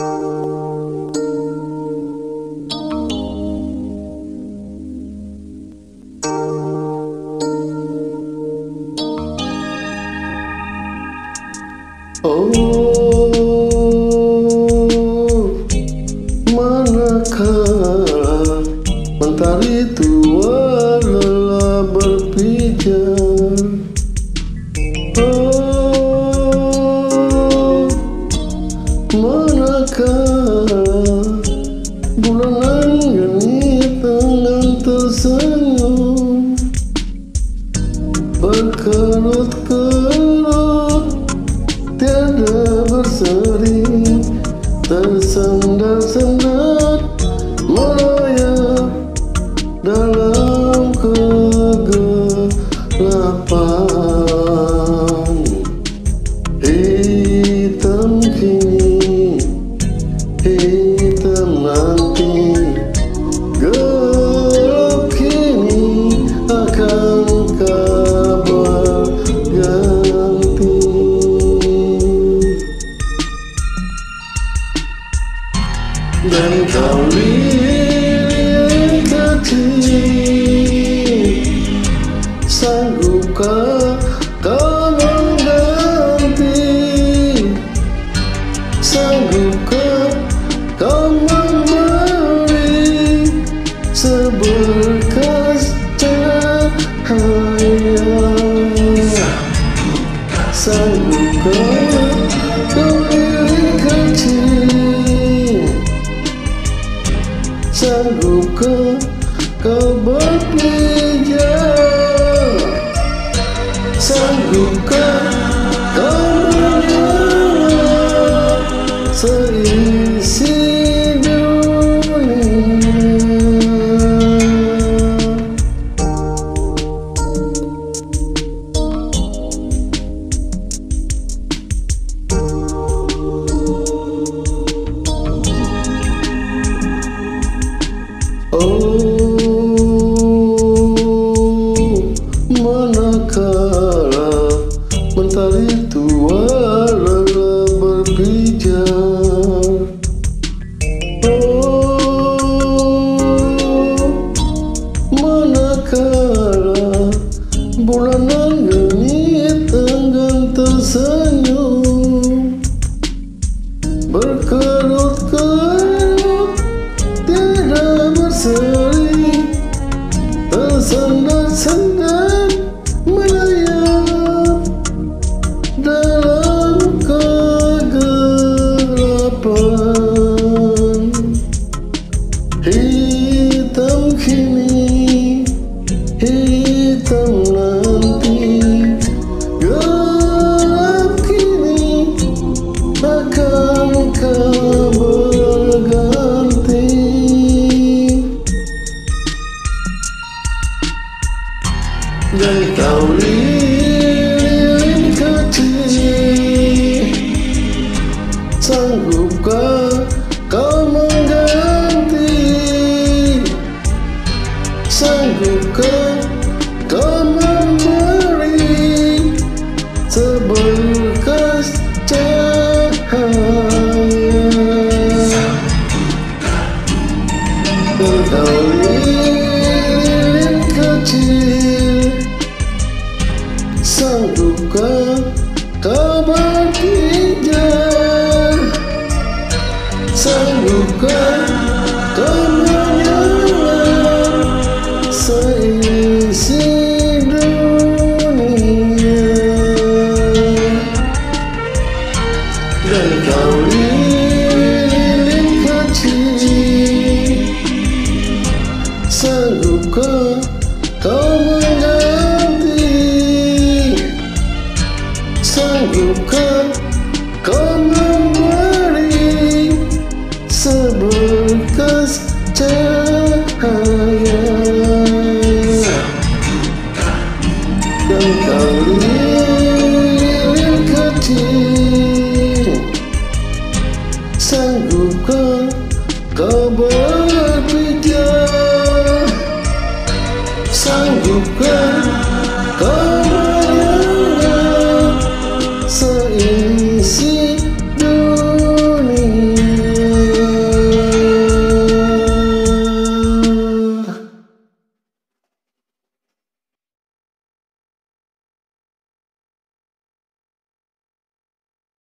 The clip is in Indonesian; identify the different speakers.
Speaker 1: Oh, manakah mentari tua lelah berpijar. Oh, manakah bulan geni tangan tersenyum berkerut-kerut tiada berseri, tersandar-sandar merayap dalam kegelapan. Hitam kini, hitam nanti, gelap kini akan kabar ganti. Dan kau lilin kecil, sanggupkah kau mengganti? Sanggupkah kau memberi seberkas cahaya? Sanggupkah kau lilin kecil, sanggupkah kau berpijak? Sanggupkah kau menyerah seisi dunia? Oh, manakala mentari tua lelah berpijar. Oh, manakala bulanan geni enggan tersenyum berkerut-kerut tiada berseri, tersandar-sandar merayap dalam kegelapan. Hitam kini, hitam nanti, gelap kini akan kabar ganti. Dan kau lilin kecil, sanggupkah kau mengganti? Sanggupkah kau memberi seberkas cahaya? Dan kau lilin kecil, sanggupkah kau berpijak? Sanggupkah kau menyerah seisi dunia? Dan kau lilin kecil, sanggupkah kau mengganti? Sanggupkah kau memberi seberkas cahaya? Dan kau lilin kecil, sanggupkah kau berpijak? Sanggupkah